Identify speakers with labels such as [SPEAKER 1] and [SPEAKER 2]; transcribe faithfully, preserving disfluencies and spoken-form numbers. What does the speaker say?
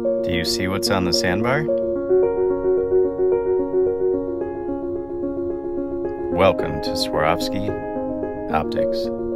[SPEAKER 1] Do you see what's on the sandbar? Welcome to Swarovski Optics.